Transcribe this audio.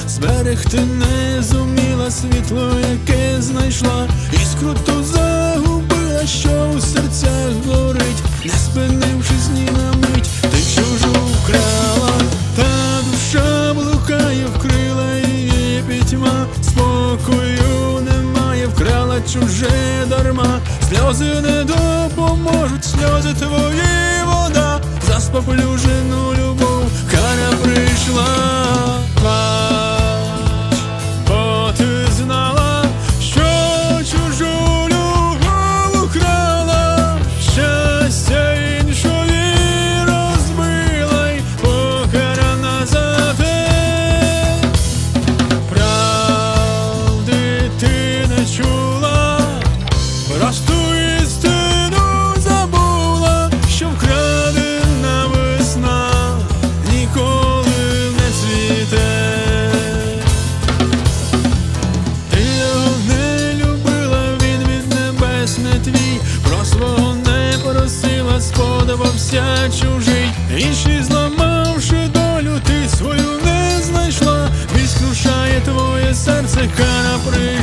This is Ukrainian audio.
зберегти не зуміла світло, яке знайшла, іскру ту загубила, що у серцях горить, не спинившись ні на мить, ти чужу вкрала, та душа блукає, вкрила її пітьма, спокою немає, вкрала чуже дарма, сльози не допоможуть, сльози твої вода, за споплюжену любов кара прийшла. Плач, бо ти знала, що чужу любов украла, щастя іншої розбила й покарана за те. Правди ти не чула, просту істину забула, що вкрадена весна ніколи не цвіте. Ти його не любила, він від небес не твій, про свого не просила, сподобався чужий, інший, зламавши долю, ти свою не знайшла, відскрушає твоє серце, кара прийшла.